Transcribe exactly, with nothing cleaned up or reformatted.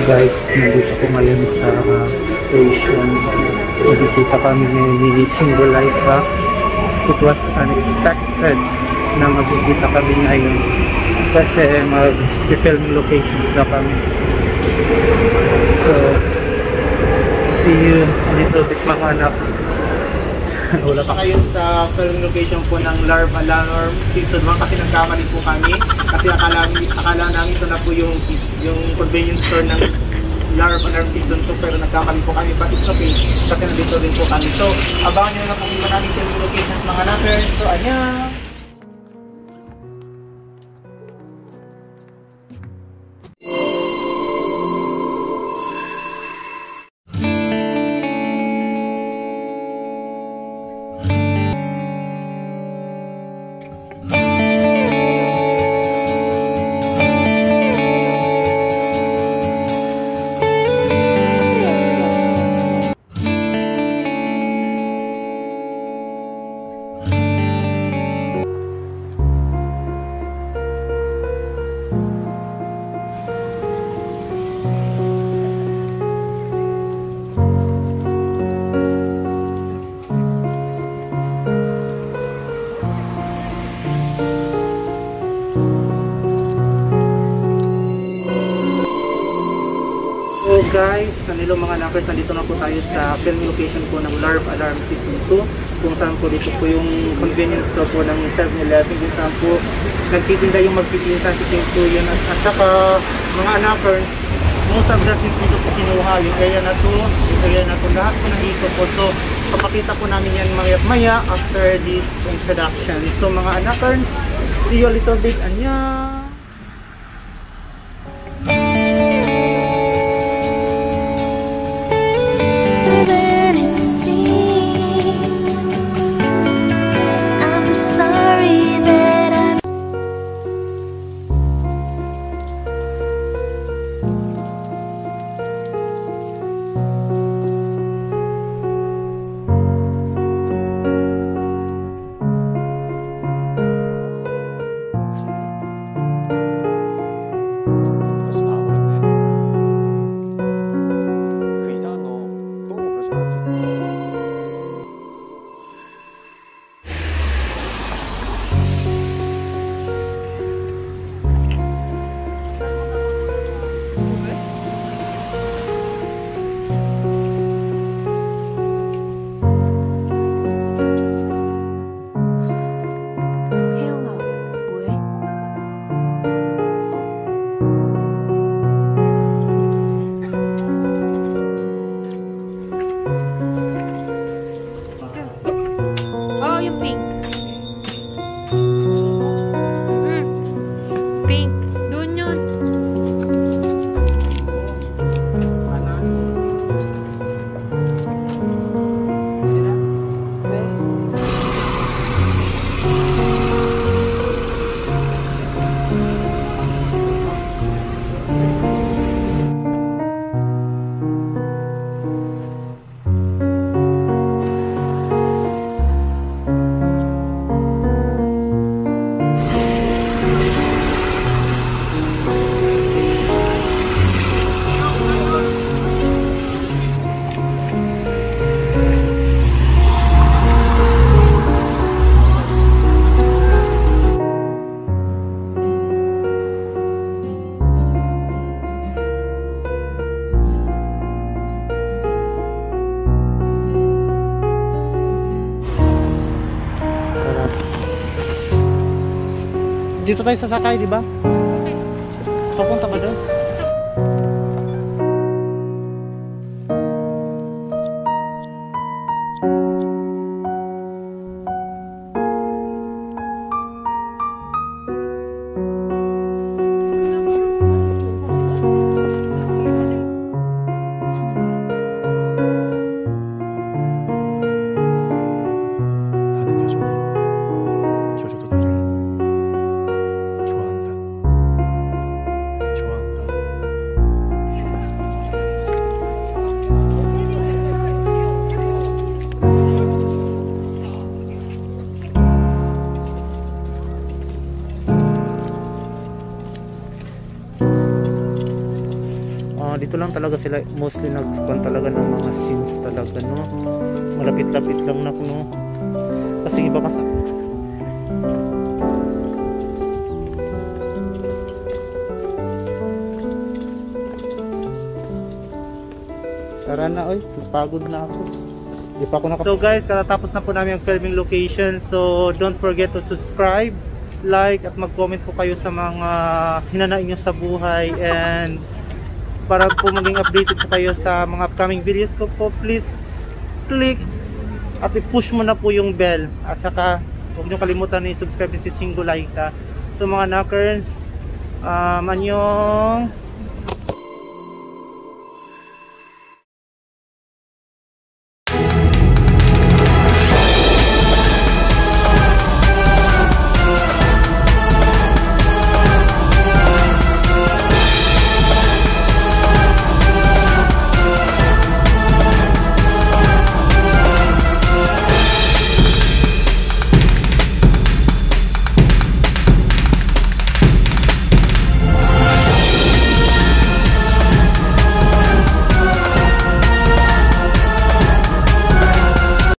Guys, nandito ko ngayon sa uh, station. Nakikita kami ni Chingo Life. It was unexpected na magkikita kami ngayon kasi mag-film locations na kami. So, see you a little bit mga anak. Wala pa kayo sa film location po ng Larv Alarm Season one kasi nagkamali po kami kasi akala, akala namin ito na po yung, yung convenience store ng Larv Alarm Season two pero nagkamali po kami, but it's okay kasi nandito rin po kami. So abangan nyo na po yung maraming film locations mga nakers. So ayan. Guys, sanilo mga nakers, nandito na po tayo sa film location po ng Larv Alarm Season two kung saan po dito po yung convenience store po ng seven eleven kung saan po nagtitinda yung magpipinta si King Tuyon at, at saka mga nakers, most of the things dito po kinuha yung area na to, yung area na to, lahat po nandito po. So papakita po namin yan maya maya after this introduction. So mga nakers, see you a little bit. Annyeong! Dito tayo sasakay, di ba? Papunta ba doon? 나는 여전히 조조도 나를 좋아한다. dito lang talaga sila mostly nagkuhan talaga ng mga scenes talaga, no? Malapit-lapit lang na, no? Kasi iba kasi tara na, oy, napagod na ako. Di pa ako naka So guys, katatapos na po namin ang filming location. So don't forget to subscribe, like, at mag-comment po kayo sa mga hinanain nyo sa buhay. And para po maging updated po kayo sa mga upcoming videos ko po, please click at i-push mo na po yung bell. At saka huwag nyo kalimutan na i-subscribe si Chingo Laika. So mga knockers, um, anyong